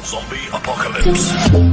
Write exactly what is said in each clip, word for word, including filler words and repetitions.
Zombie Apocalypse.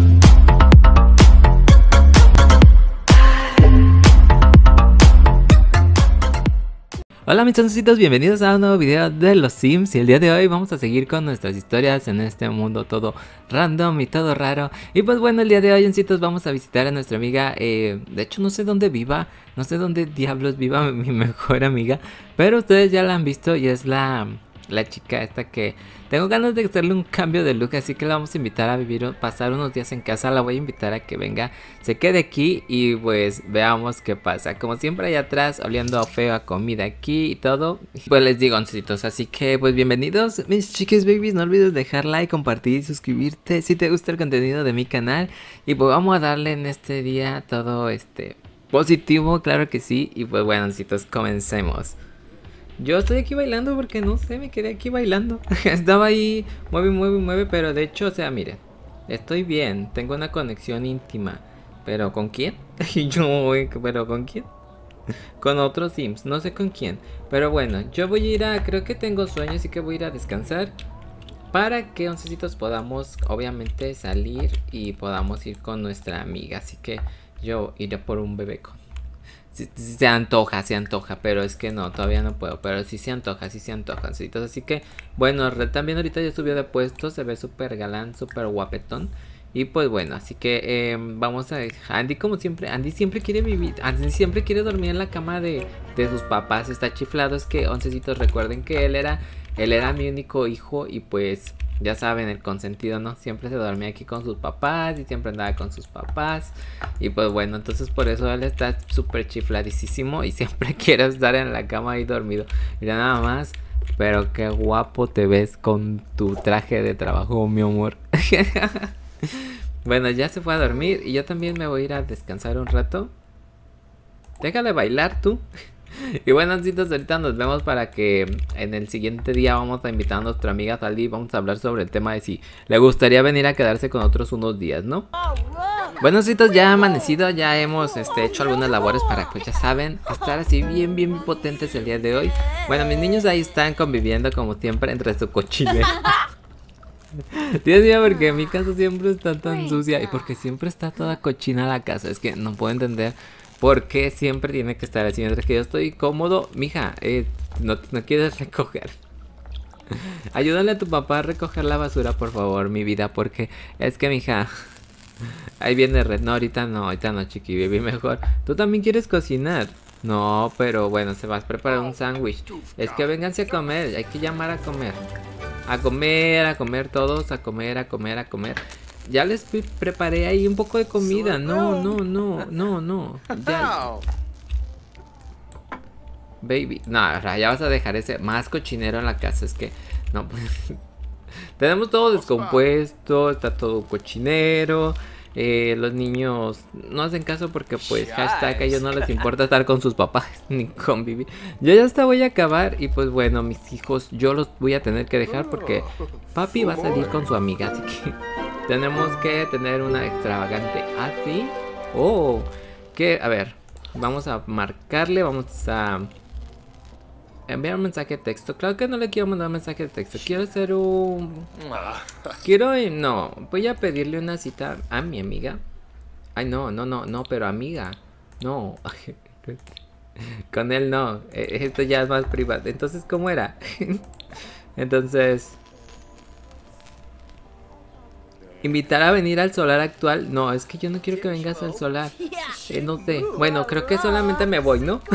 Hola mis chancitos, bienvenidos a un nuevo video de los Sims. Y el día de hoy vamos a seguir con nuestras historias en este mundo todo random y todo raro. Y pues bueno, el día de hoy, chancitos, vamos a visitar a nuestra amiga. eh, De hecho no sé dónde viva, no sé dónde diablos viva mi mejor amiga, pero ustedes ya la han visto y es la... La chica esta que tengo ganas de hacerle un cambio de look, así que la vamos a invitar a vivir, pasar unos días en casa. La voy a invitar a que venga, se quede aquí y pues veamos qué pasa. Como siempre allá atrás, oliendo a feo, a comida aquí y todo. Pues les digo, oncitos, así que pues bienvenidos mis chiquis babies. No olvides dejar like, compartir y suscribirte si te gusta el contenido de mi canal. Y pues vamos a darle en este día todo este positivo, claro que sí. Y pues bueno, oncitos, comencemos. Yo estoy aquí bailando porque no sé, me quedé aquí bailando. Estaba ahí, mueve, mueve, mueve, pero de hecho, o sea, miren, estoy bien, tengo una conexión íntima. ¿Pero con quién? Yo, ¿pero con quién? Con otros Sims, no sé con quién. Pero bueno, yo voy a ir a, creo que tengo sueño, así que voy a ir a descansar. Para que, oncecitos, podamos, obviamente, salir y podamos ir con nuestra amiga. Así que yo iré por un bebecón. Se, se antoja, se antoja, pero es que no, todavía no puedo, pero sí se antoja, sí se antoja, oncitos. Así que, bueno, Red también ahorita ya subió de puesto, se ve súper galán, súper guapetón. Y pues bueno, así que eh, vamos a... Andy como siempre, Andy siempre quiere vivir, Andy siempre quiere dormir en la cama de, de sus papás, está chiflado. Es que, oncecitos, recuerden que él era, él era mi único hijo y pues... Ya saben, el consentido, ¿no? Siempre se dormía aquí con sus papás y siempre andaba con sus papás. Y pues bueno, entonces por eso él está súper chifladísimo y siempre quiere estar en la cama ahí dormido. Mira nada más, pero qué guapo te ves con tu traje de trabajo, mi amor. Bueno, ya se fue a dormir y yo también me voy a ir a descansar un rato. Déjale bailar tú. Y bueno, chicos, ahorita nos vemos para que en el siguiente día vamos a invitar a nuestra amiga Saldi. Vamos a hablar sobre el tema de si le gustaría venir a quedarse con otros unos días, ¿no? Bueno, chicos, ya ha amanecido, ya hemos este, hecho algunas labores para, pues ya saben, estar así bien, bien potentes el día de hoy. Bueno, mis niños ahí están conviviendo como siempre entre su cochinero. Dios mío, porque mi casa siempre está tan sucia y porque siempre está toda cochina la casa. Es que no puedo entender por qué siempre tiene que estar así. Mientras que yo estoy cómodo, mija, eh, no, no quieres recoger. Ayúdale a tu papá a recoger la basura, por favor, mi vida, porque es que, mija, ahí viene Red. No, ahorita no, ahorita no, chiqui, baby, mejor. ¿Tú también quieres cocinar? No, pero bueno, se va a preparar un sándwich. Es que vénganse a comer, hay que llamar a comer. A comer, a comer todos, a comer, a comer, a comer. Ya les preparé ahí un poco de comida. No, no, no, no, no. Ya. Baby, no, ya vas a dejar ese más cochinero en la casa. Es que, no, pues. Tenemos todo descompuesto, está todo cochinero. Eh, los niños no hacen caso porque pues hashtag a ellos no les importa estar con sus papás ni convivir. Yo ya hasta voy a acabar y pues bueno, mis hijos yo los voy a tener que dejar porque papi va a salir con su amiga, así que tenemos que tener una extravagante así. Oh, que a ver, vamos a marcarle, vamos a enviar un mensaje de texto. Claro que no le quiero mandar un mensaje de texto. Quiero hacer un... Quiero... No, voy a pedirle una cita a mi amiga. Ay, no, no, no, no, pero amiga. No. Con él no. Esto ya es más privado. Entonces, ¿cómo era? Entonces... Invitar a venir al solar actual. No, es que yo no quiero que vengas al solar. Eh, no sé. Bueno, creo que solamente me voy, ¿no?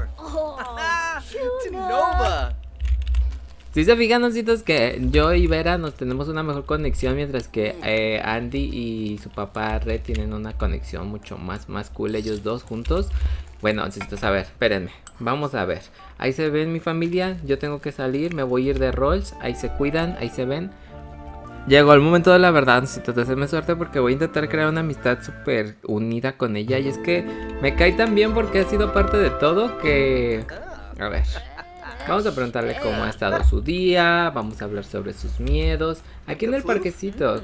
Si se fijan, ositos, que yo y Vera nos tenemos una mejor conexión, mientras que eh, Andy y su papá Red tienen una conexión mucho más, más cool, ellos dos juntos. Bueno, ositos, a ver, espérenme, vamos a ver. Ahí se ven mi familia, yo tengo que salir, me voy a ir de Rolls, ahí se cuidan, ahí se ven. Llegó el momento de la verdad, ositos, de hacerme suerte porque voy a intentar crear una amistad súper unida con ella. Y es que me cae tan bien porque ha sido parte de todo que... A ver... Vamos a preguntarle cómo ha estado su día. Vamos a hablar sobre sus miedos. Aquí en el parquecito.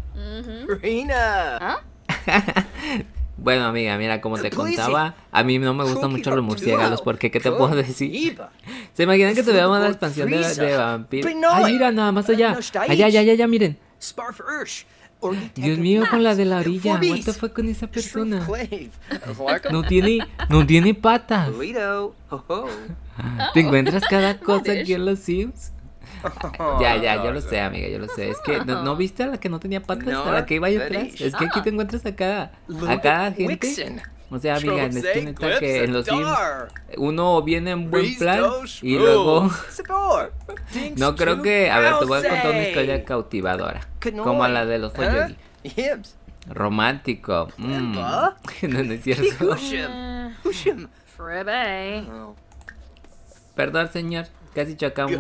Bueno, amiga, mira, como te contaba, a mí no me gustan mucho los murciélagos. Porque, ¿qué te puedo decir? ¿Se imaginan que tuviéramos la expansión de, de vampiro? Ay, mira, nada más allá. Allá, allá, allá, allá, miren. Dios mío, con la de la orilla. What the fuck con esa persona. No tiene, no tiene patas. ¿Te encuentras cada cosa aquí en los Sims? Ya, ya, yo lo sé, amiga, yo lo sé. Es que, ¿no, ¿no viste a la que no tenía patas? A la que iba ahí atrás. Es que aquí te encuentras a cada, a cada gente. O sea, amiga, es que neta que en los Sims uno viene en buen plan y luego... No creo que... A ver, te voy a contar una historia cautivadora. Como la de los Oyogi. Romántico. Mm. No, no es cierto. Perdón, señor. Casi chocamos.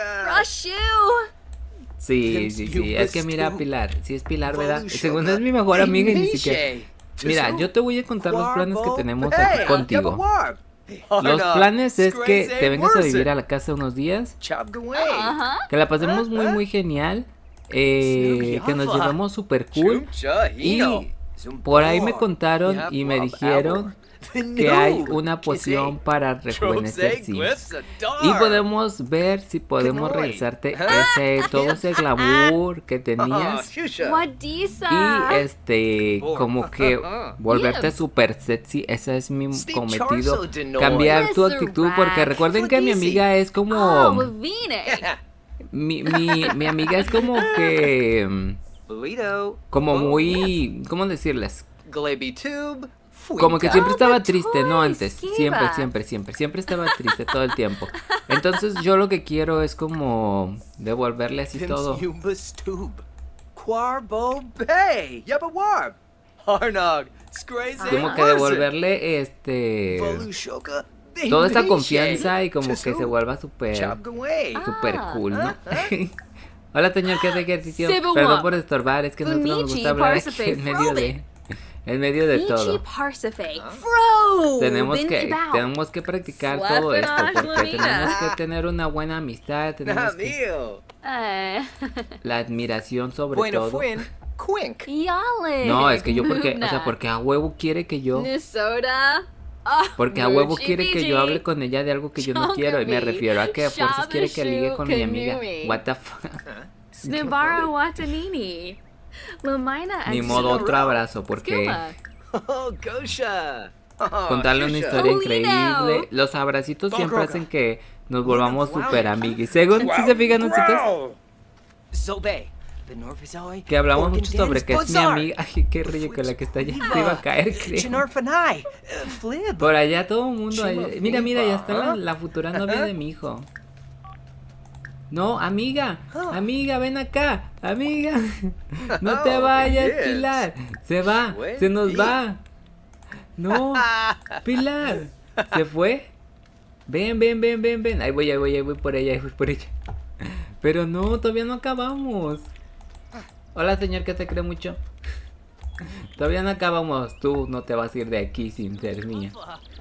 Sí, sí, sí. Es que mira, Pilar. Sí es Pilar, ¿verdad? Según es mi mejor amiga y ni siquiera... Mira, yo te voy a contar los planes que tenemos aquí contigo. Los planes es que te vengas a vivir a la casa unos días, que la pasemos muy muy genial, eh, que nos llevemos super cool. Y por ahí me contaron y me dijeron que hay una poción para rejuvenecer Sims. Y podemos ver si podemos regresarte ese, todo ese glamour que tenías. Y este, como que volverte super sexy. Ese es mi cometido. Cambiar tu actitud, porque recuerden que mi amiga es como... Mi, mi, mi amiga es como que... Como muy... ¿Cómo decirles? Como que siempre estaba triste, no antes. Siempre, siempre, siempre. Siempre estaba triste todo el tiempo. Entonces yo lo que quiero es como devolverle así todo. Como que devolverle este... toda esa confianza y como que se vuelva súper... Súper cool, ¿no? Hola, señor, ¿qué hace ejercicio? Perdón por estorbar, es que no nos gusta hablar aquí en medio de... En medio de todo. Tenemos que, tenemos que practicar todo esto porque tenemos que tener una buena amistad, tenemos que... La admiración sobre todo. No, es que yo porque, o sea, porque a huevo quiere que yo... Porque a huevo quiere que yo hable con ella de algo que yo no quiero. Y me refiero a que a fuerzas quiere que ligue con mi amiga. What the fuck. Ni modo, otro abrazo, porque contarle una historia increíble. Los abracitos siempre hacen que nos volvamos super amiguis. Según si se fijan nosotros, que hablamos mucho sobre que es mi amiga. Ay, qué río que la que está allá se iba a caer, creo. Por allá todo el mundo allá. Mira, mira, ya está la, la futura novia de mi hijo. No, amiga, amiga, ven acá, amiga. No te vayas, Pilar. Se va, se nos va. No, Pilar. ¿Se fue? Ven, ven, ven, ven, ven. Ahí voy, ahí voy, ahí voy por ella, ahí voy por ella. Pero no, todavía no acabamos. Hola, señor, que te cree mucho. Todavía no acabamos. Tú no te vas a ir de aquí sin ser mía.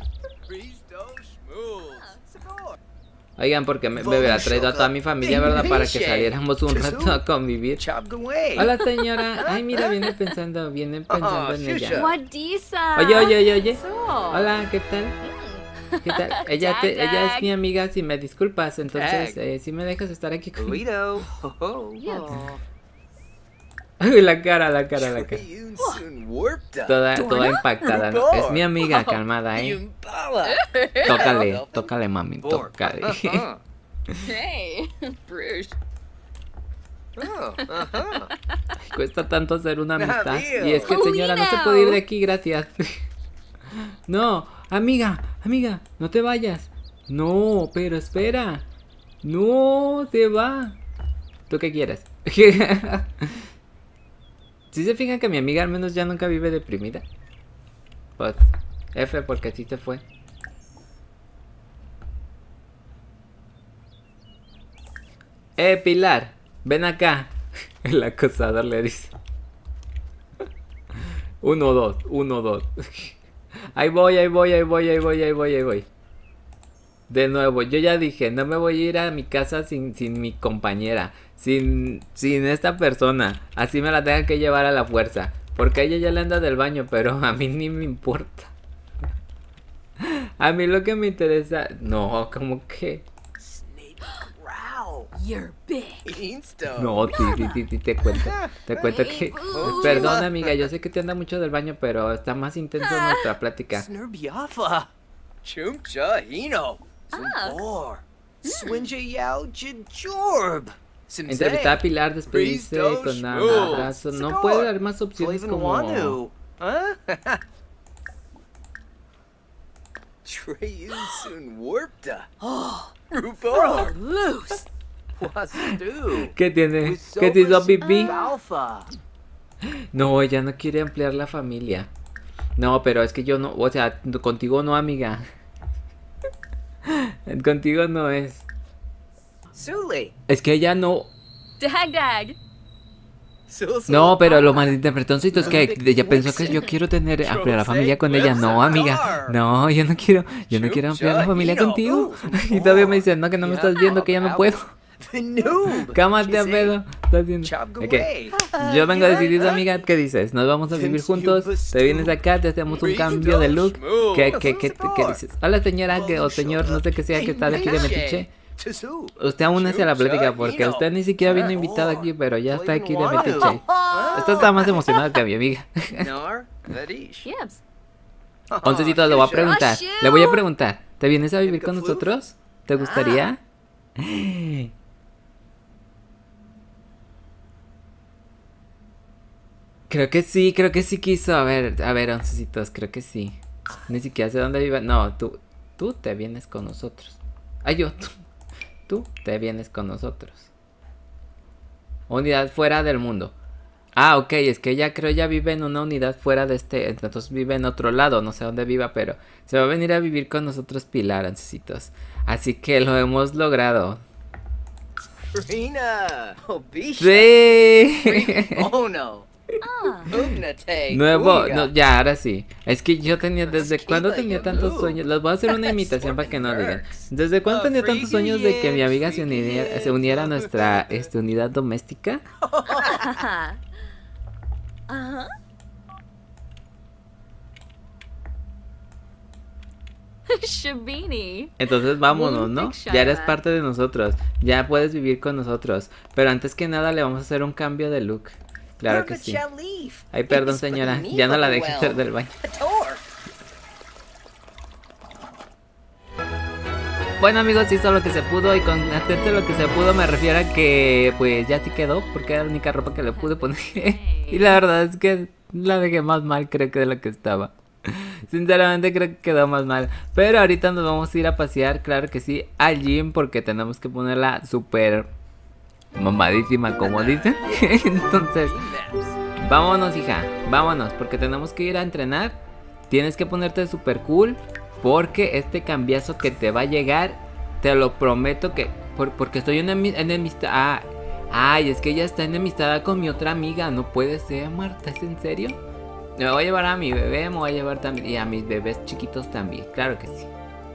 Oigan, porque me, me hubiera traído a toda mi familia, ¿verdad? Para que saliéramos un rato a convivir. Hola, señora. Ay, mira, viene pensando, viene pensando en ella. Oye, oye, oye, oye. Hola, ¿qué tal? ¿Qué tal? Ella, te, ella es mi amiga, si me disculpas, entonces, eh, si me dejas estar aquí conmigo. Ay, la cara, la cara, la cara. Toda, toda impactada, ¿no? Es mi amiga, calmada, ¿eh? Tócale, tócale, mami, tócale. Cuesta tanto hacer una amistad. Y es que, señora, no se puede ir de aquí, gracias. No, amiga, amiga, no te vayas. No, pero espera. No, se va. ¿Tú qué quieres? Si se fijan que mi amiga al menos ya nunca vive deprimida. Pues, F porque sí se fue. Eh, Pilar, ven acá. El acosador le dice. Uno, dos, uno, dos. Ahí voy, ahí voy, ahí voy, ahí voy, ahí voy, ahí voy. De nuevo, yo ya dije, no me voy a ir a mi casa sin, sin mi compañera. Sin, sin esta persona. Así me la tengan que llevar a la fuerza. Porque a ella ya le anda del baño, pero a mí ni me importa. A mí lo que me interesa... No, como que... You're big. Beanstalk. No, sí, sí, sí, sí, te cuento. Te cuento que... Perdón, amiga, yo sé que te anda mucho del baño, pero está más intenso nuestra plática. Snurbiafa. Chumcha hino. Zumbor. Swinja yao jijorb. Entrevistar a Pilar, despedirse con un abrazo. No puede dar más opciones como... Treyusun warpta. Rupa. Loose. ¿Qué tiene? ¿Qué te hizo pipí? Alpha. No, ella no quiere ampliar la familia. No, pero es que yo no, o sea, contigo no, amiga. Contigo no es. Suli. Es que ella no. Dag dag. No, pero lo malinterpretó es que ella pensó que yo quiero tener ampliar la familia con ella. No, amiga. No, yo no quiero, yo no quiero ampliar la familia contigo. Y todavía me dicen, no, que no me estás viendo, que ya no puedo. Cámate a pedo. Estás viendo. Okay. Yo vengo decidido, amiga. ¿Qué dices? ¿Nos vamos a vivir juntos? ¿Te vienes acá? ¿Te hacemos un cambio de look? ¿Qué, qué, qué, qué dices? Hola, señora, que, o señor, no sé qué sea, que está de aquí de Metiche. Usted aún hacia la plática porque usted ni siquiera vino invitado aquí, pero ya está aquí de Metiche. Esta está más emocionada que mi amiga. Oncecito, le voy a preguntar. Le voy a preguntar. ¿Te vienes a vivir con nosotros? ¿Te gustaría? Creo que sí, creo que sí quiso. A ver, a ver, oncecitos, creo que sí. Ni siquiera sé dónde vive. No, tú, tú te vienes con nosotros. Ay, yo, tú, tú te vienes con nosotros. Unidad fuera del mundo. Ah, ok, es que ella creo ya vive en una unidad fuera de este. Entonces vive en otro lado, no sé dónde viva, pero se va a venir a vivir con nosotros Pilar, oncecitos. Así que lo hemos logrado. Rina. Sí. Oh no. Nuevo, no, ya, ahora sí. Es que yo tenía, ¿desde cuándo tenía tantos sueños? Les voy a hacer una imitación para que no digan. ¿Desde cuándo tenía tantos sueños de que mi amiga se uniera, se uniera a nuestra este, unidad doméstica? Uh-huh. Shabini. Entonces vámonos, ¿no? Ya eres parte de nosotros. Ya puedes vivir con nosotros. Pero antes que nada le vamos a hacer un cambio de look. Claro que sí. Ay, perdón, señora. Ya no la dejé hacer del baño. Bueno, amigos, hizo lo que se pudo. Y con hacerse lo que se pudo me refiero a que pues ya sí quedó, porque era la única ropa que le pude poner. Y la verdad es que la dejé más mal, creo que de lo que estaba. Sinceramente creo que quedó más mal. Pero ahorita nos vamos a ir a pasear, claro que sí, al gym, porque tenemos que ponerla súper mamadísima, como dicen. Entonces, vámonos, hija, vámonos, porque tenemos que ir a entrenar. Tienes que ponerte súper cool, porque este cambiazo que te va a llegar, te lo prometo que... Por, porque estoy en enemistad... Ah, ay, es que ella está enemistada con mi otra amiga. No puede ser, Marta, ¿es en serio? Me voy a llevar a mi bebé, me voy a llevar también... Y a mis bebés chiquitos también, claro que sí.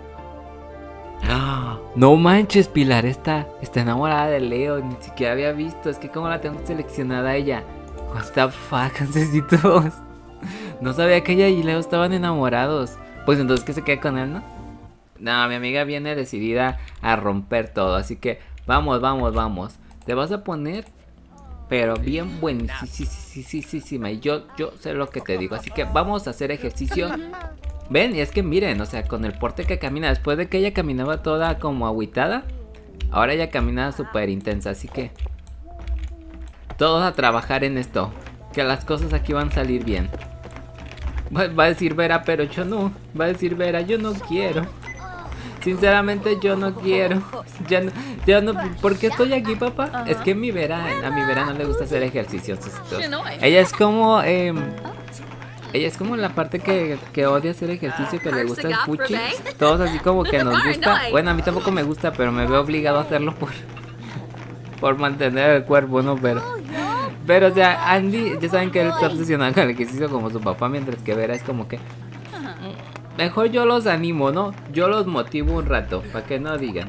¡Ah! No manches, Pilar está, está enamorada de Leo. Ni siquiera había visto. Es que como la tengo seleccionada a ella. What the fuck, necesitos. No sabía que ella y Leo estaban enamorados. Pues entonces que se quede con él, ¿no? No, mi amiga viene decidida a romper todo. Así que vamos, vamos, vamos. Te vas a poner, pero bien buenísima. Y yo, yo sé lo que te digo. Así que vamos a hacer ejercicio. Ven, y es que miren, o sea, con el porte que camina. Después de que ella caminaba toda como agüitada, ahora ella camina súper intensa. Así que todos a trabajar en esto, que las cosas aquí van a salir bien. Va, va a decir Vera, pero yo no. Va a decir Vera, yo no quiero. Sinceramente yo no quiero. Ya no, ya no. ¿Por qué estoy aquí, papá? Es que mi Vera, a mi Vera no le gusta hacer ejercicios. Ella es como eh, ella es como la parte que, que odia hacer ejercicio, que le gusta el puchi. Todos así como que nos gusta. Bueno, a mí tampoco me gusta, pero me veo obligado a hacerlo por por mantener el cuerpo, ¿no? Pero Pero o sea, Andy, ya saben que él está obsesionado con el ejercicio como su papá, mientras que Vera es como que mejor yo los animo, ¿no? Yo los motivo un rato, para que no digan.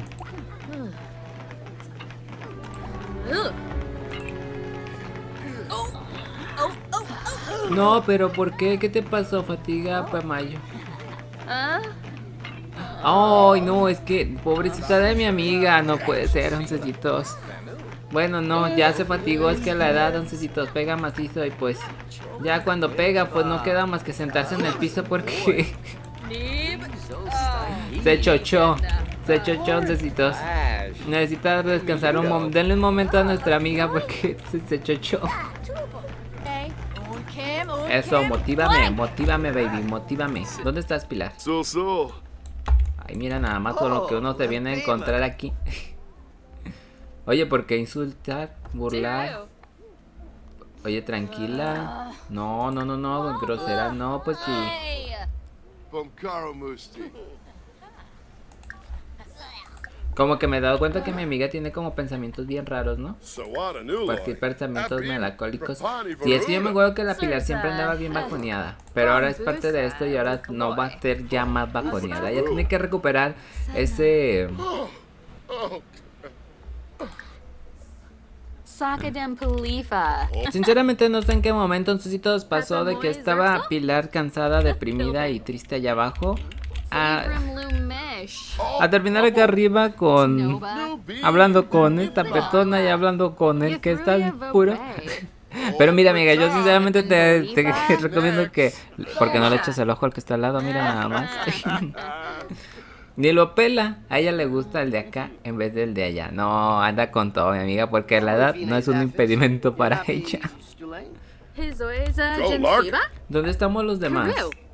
No, pero ¿por qué? ¿Qué te pasó? Fatiga, Pamayo. Ay, no, es que pobrecita de mi amiga, no puede ser, oncecitos. Bueno, no, ya se fatigó, es que a la edad, oncecitos, pega macizo y pues ya cuando pega, pues no queda más que sentarse en el piso porque se chochó, se chochó, oncecitos. Necesita descansar un momento, denle un momento a nuestra amiga porque se, se chochó. Eso, motívame, motívame, baby, motívame. ¿Dónde estás, Pilar? So, so. Ay, mira nada más todo lo que uno te viene a encontrar aquí. Oye, ¿por qué insultar, burlar? Oye, tranquila. No, no, no, no, grosera, no, pues sí. Pamkaro Musti. Como que me he dado cuenta que mi amiga tiene como pensamientos bien raros, ¿no? Sawada Nula. Cualquier pensamientos melancólicos. Sí, es que yo me acuerdo que la Pilar siempre andaba bien bajoneada. Pero ahora es parte de esto y ahora no va a ser ya más bajoneada. Ella tiene que recuperar ese... Sakadem Pulifa. Sinceramente no sé en qué momento entonces pasó de que estaba Pilar cansada, deprimida y triste allá abajo a, a terminar acá arriba con hablando con esta persona y hablando con el que está puro. Pero mira, amiga, yo sinceramente te, te recomiendo que, porque no le eches el ojo al que está al lado, mira nada más. Ni lo pela, a ella le gusta el de acá en vez del de allá. No, anda con todo, mi amiga, porque la edad no es un impedimento para ella. ¿Dónde estamos los demás?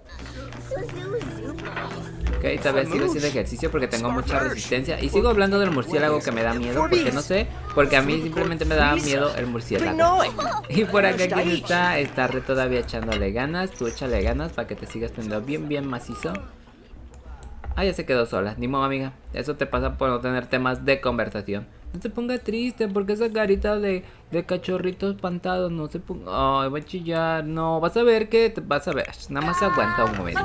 Ok, tal vez sigo haciendo ejercicio porque tengo mucha resistencia. Y sigo hablando del murciélago que me da miedo, porque no sé, porque a mí simplemente me da miedo el murciélago. Y por acá, ¿quién está? Está Re todavía echándole ganas. Tú échale ganas para que te sigas poniendo bien, bien macizo. Ah, ya se quedó sola, ni modo, amiga. Eso te pasa por no tener temas de conversación. No se ponga triste, porque esa carita de, de cachorrito espantado no se ponga... Ay, va a chillar. No, vas a ver que te vas a ver. Nada más aguanta un momento.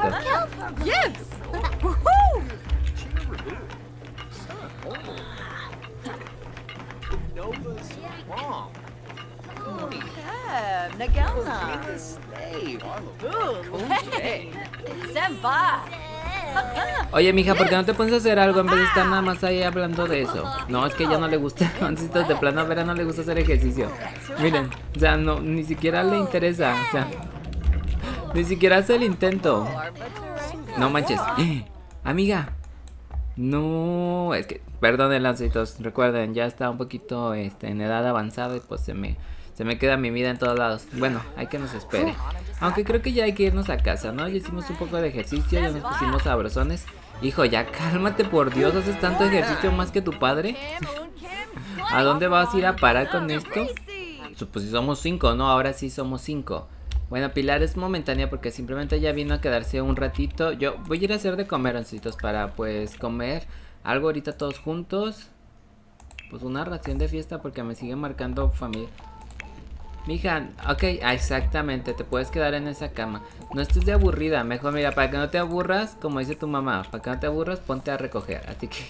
Oye, mija, ¿por qué no te pones a hacer algo en vez de estar nada más ahí hablando de eso? No, es que ya no le gusta, de plano a Vera no le gusta hacer ejercicio. Miren, o sea, no, ni siquiera le interesa, o sea, ni siquiera hace el intento. No manches, amiga. No, es que, perdonen, lancitos, recuerden, ya está un poquito este, en edad avanzada y pues se me, se me queda mi vida en todos lados. Bueno, hay que nos espere. Aunque creo que ya hay que irnos a casa, ¿no? Ya hicimos un poco de ejercicio, ya nos pusimos sabrosones. Hijo, ya cálmate, por Dios, haces tanto ejercicio más que tu padre. ¿A dónde vas a ir a parar con esto? Pues si somos cinco, ¿no? Ahora sí somos cinco. Bueno, Pilar es momentánea porque simplemente ya vino a quedarse un ratito. Yo voy a ir a hacer de comer, oncitos, para pues comer algo ahorita todos juntos. Pues una ración de fiesta porque me sigue marcando familia. Mija, ok, exactamente, te puedes quedar en esa cama. No estés de aburrida, mejor mira, para que no te aburras, como dice tu mamá, para que no te aburras, ponte a recoger. Así que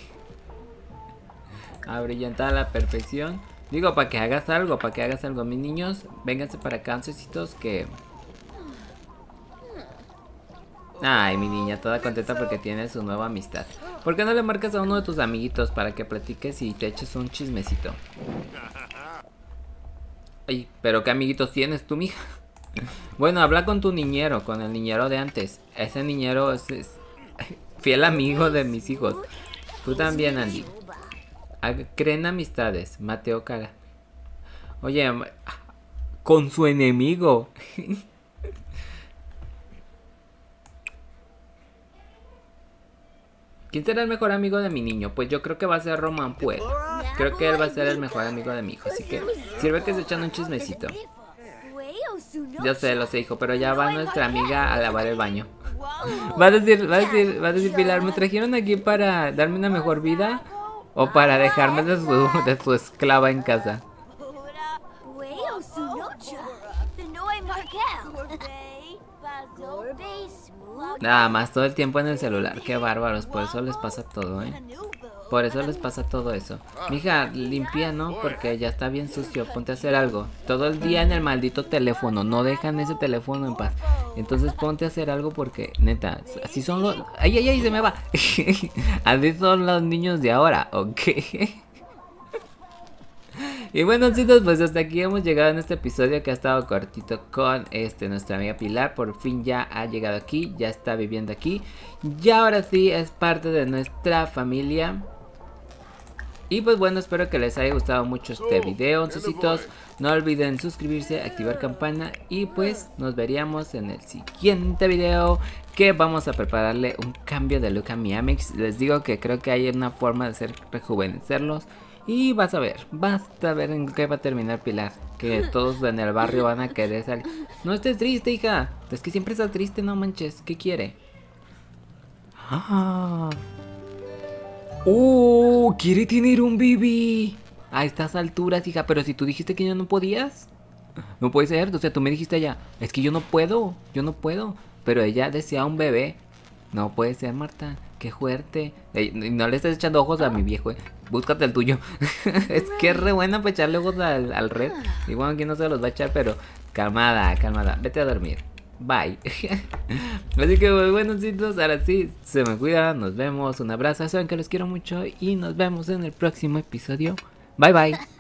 a brillantar a la perfección. Digo, para que hagas algo, para que hagas algo. Mis niños, vénganse para acá, oncecitos, que... Ay, mi niña, toda contenta porque tiene su nueva amistad. ¿Por qué no le marcas a uno de tus amiguitos para que platiques y te eches un chismecito? Ay, pero ¿qué amiguitos tienes tú, mija? Bueno, habla con tu niñero, con el niñero de antes. Ese niñero es, es fiel amigo de mis hijos. Tú también, Andy. Creen amistades, Mateo Cara. Oye, con su enemigo. ¿Quién será el mejor amigo de mi niño? Pues yo creo que va a ser Román Puel. Creo que él va a ser el mejor amigo de mi hijo. Así que sirve que se echan un chismecito. Yo sé, lo sé, hijo, pero ya va nuestra amiga a lavar el baño. Va a decir, va a decir, va a decir Pilar, ¿me trajeron aquí para darme una mejor vida? ¿O para dejarme de su, de su esclava en casa? Nada más todo el tiempo en el celular, qué bárbaros, por eso les pasa todo, ¿eh? Por eso les pasa todo eso. Mija, limpia, ¿no? Porque ya está bien sucio, ponte a hacer algo. Todo el día en el maldito teléfono, no dejan ese teléfono en paz. Entonces ponte a hacer algo porque, neta, así son los... ¡Ay, ay, ay! Se me va. Así son los niños de ahora, ¿ok? Y bueno, chicos, pues hasta aquí hemos llegado en este episodio que ha estado cortito con este nuestra amiga Pilar. Por fin ya ha llegado aquí, ya está viviendo aquí. Y ahora sí es parte de nuestra familia. Y pues bueno, espero que les haya gustado mucho este video, oncecitos. No olviden suscribirse, activar campana y pues nos veríamos en el siguiente video, que vamos a prepararle un cambio de look a mi Amix. Les digo que creo que hay una forma de hacer rejuvenecerlos. Y vas a ver, vas a ver en qué va a terminar Pilar. Que todos en el barrio van a querer salir. No estés triste, hija. Es que siempre estás triste, no manches. ¿Qué quiere? Ah. ¡Oh! ¡Quiere tener un bebé! A estas alturas, hija. Pero si tú dijiste que ya no podías. No puede ser. O sea, tú me dijiste ya. Es que yo no puedo. Yo no puedo. Pero ella desea un bebé. No puede ser, Marta. Qué fuerte. Ey, no le estés echando ojos a mi viejo, eh. Búscate el tuyo. Es que es re buena para echarle ojos al, al red. Y bueno, aquí no se los va a echar, pero calmada, calmada. Vete a dormir. Bye. Así que bueno, chicos, ahora sí, se me cuidan. Nos vemos. Un abrazo. Saben que los quiero mucho. Y nos vemos en el próximo episodio. Bye, bye.